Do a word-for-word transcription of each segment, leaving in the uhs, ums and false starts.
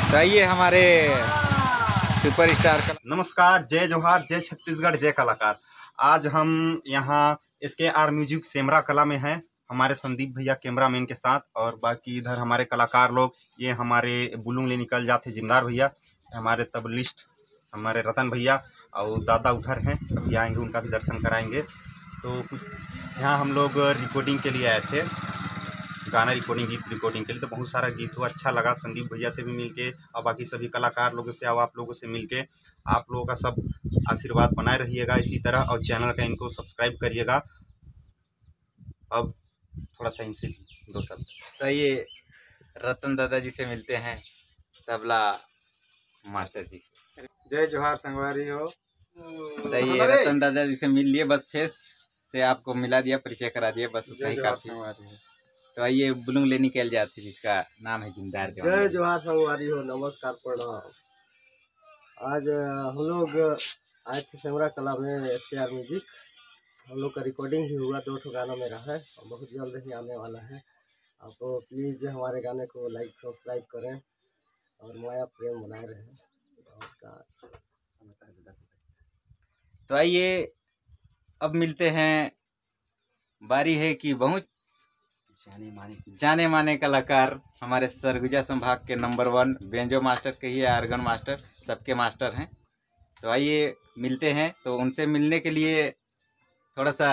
तो आइए हमारे सुपरस्टार का नमस्कार, जय जोहार, जय छत्तीसगढ़, जय कलाकार। आज हम यहाँ एस के आर म्यूजिक सेमरा कला में हैं हमारे संदीप भैया कैमरामैन के साथ, और बाकी इधर हमारे कलाकार लोग, ये हमारे बुलूंग ले निकल जाते जिमदार भैया, हमारे तबलिस्ट हमारे रतन भैया, और दादा उधर हैं, अभी आएंगे, उनका भी दर्शन कराएंगे। तो कुछ यहाँ हम लोग रिकॉर्डिंग के लिए आए थे, गाना रिकॉर्डिंग, गीत रिकॉर्डिंग के लिए। तो बहुत सारा गीत हुआ, अच्छा लगा संदीप भैया से भी मिलके और बाकी सभी कलाकार लोगों से और आप लोगों से मिलके। आप लोगों का सब आशीर्वाद बनाए रहिएगा इसी तरह, और चैनल का इनको सब्सक्राइब करिएगा। अब थोड़ा सा इनसे दो शब्द। तो ये रतन दादा जी से मिलते हैं, तबला मास्टर जी। जय जोहार संगवारी हो। तो ये रतन दादा जी से मिल लिए, बस फेस से आपको मिला दिया, परिचय करा दिया, बस उतना ही काफी। तो आइए बुलूंग ले निकल जाते, जिसका नाम है जिमदार। जय जोहार संगवारी हो, नमस्कार प्रणाम। आज हम लोग आए थे सेमरा कला में एस के आर म्यूजिक। हम लोग का रिकॉर्डिंग भी हुआ, दो ठो गाना मेरा है और बहुत जल्द ही आने वाला है। आप प्लीज़ हमारे गाने को लाइक सब्सक्राइब करें और माया प्रेम बनाए रहें। नमस्कार। तो आइए अब मिलते हैं, बारी है कि बहुत जाने माने जाने माने कलाकार, हमारे सरगुजा संभाग के नंबर वन बेंजो मास्टर कहिए, आर्गन मास्टर, सबके मास्टर हैं। तो आइए मिलते हैं। तो उनसे मिलने के लिए थोड़ा सा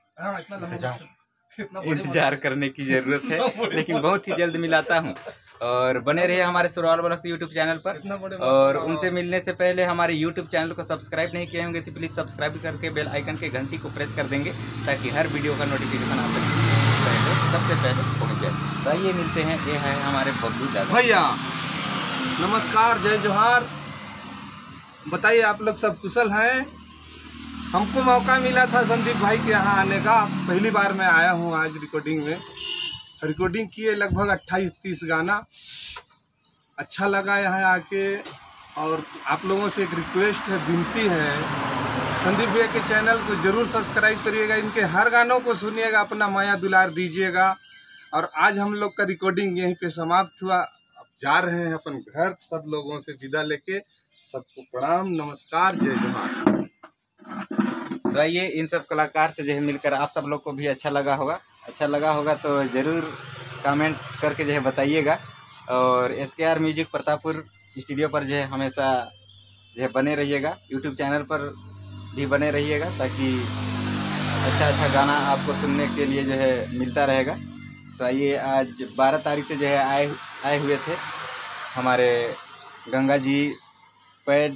इंतजार करने की ज़रूरत है, लेकिन बहुत ही जल्द मिलाता हूं। और बने रहे हमारे सुरवाल ब्लॉग्स यूट्यूब चैनल पर। और उनसे मिलने से पहले हमारे यूट्यूब चैनल को सब्सक्राइब नहीं किए होंगे तो प्लीज़ सब्सक्राइब करके बेल आइकन के घंटी को प्रेस कर देंगे, ताकि हर वीडियो का नोटिफिकेशन आप तक पहले सबसे पहले पहुँच जाए। तो आइए मिलते हैं, ये है हमारे बबलू दादा भैया। नमस्कार, जय जोहार। बताइए आप लोग सब कुशल हैं? हमको मौका मिला था संदीप भाई के यहाँ आने का, पहली बार मैं आया हूँ आज रिकॉर्डिंग में। रिकॉर्डिंग किए लगभग अट्ठाईस तीस गाना। अच्छा लगा यहाँ आके। और आप लोगों से एक रिक्वेस्ट है, विनती है, संदीप भैया के चैनल को जरूर सब्सक्राइब करिएगा, इनके हर गानों को सुनिएगा, अपना माया दुलार दीजिएगा। और आज हम लोग का रिकॉर्डिंग यहीं पे समाप्त हुआ। अब जा रहे हैं अपन घर, सब लोगों से विदा लेके। सबको प्रणाम, नमस्कार, जय जोहार। तो आइए इन सब कलाकार से जो है मिलकर आप सब लोग को भी अच्छा लगा होगा। अच्छा लगा होगा तो ज़रूर कमेंट करके जो है बताइएगा। और एस के आर म्यूजिक प्रतापपुर स्टूडियो पर जो है हमेशा जो है बने रहिएगा, यूट्यूब चैनल पर भी बने रहिएगा, ताकि अच्छा अच्छा गाना आपको सुनने के लिए जो है मिलता रहेगा। तो आइए, आज बारह तारीख से जो है आए आए हुए थे हमारे गंगा जी पैड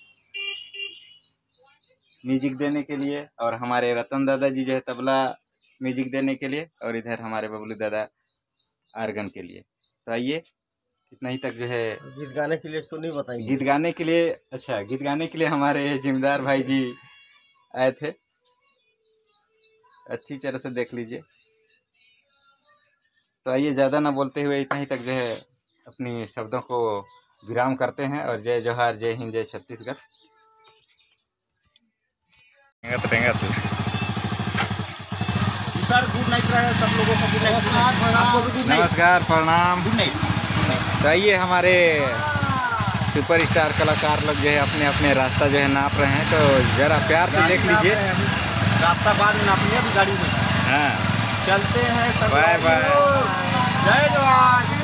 म्यूजिक देने के लिए, और हमारे रतन दादा जी जो है तबला म्यूजिक देने के लिए, और इधर हमारे बबलू दादा आर्गन के लिए। तो आइए, इतना ही तक जो है गीत गाने के लिए तो नहीं बताएंगे। गीत गाने के लिए, अच्छा गीत गाने के लिए हमारे जिमदार भाई जी आए थे, अच्छी तरह से देख लीजिए। तो आइए, ज़्यादा ना बोलते हुए इतना ही तक जो है अपनी शब्दों को विराम करते हैं। और जय जोहार, जय हिंद, जय छत्तीसगढ़। सर गुड नाइट रहे सब लोगों को, गुड नाइट, नमस्कार, प्रणाम, गुड नाइट। तो आइए हमारे सुपरस्टार कलाकार लोग जो है अपने अपने रास्ता जो है नाप रहे हैं। तो ज़रा प्यार से देख लीजिए, रास्ता बाद में नापेंगे अभी गाड़ी में। हाँ, चलते हैं सब। बाय बाय, जय जोहार।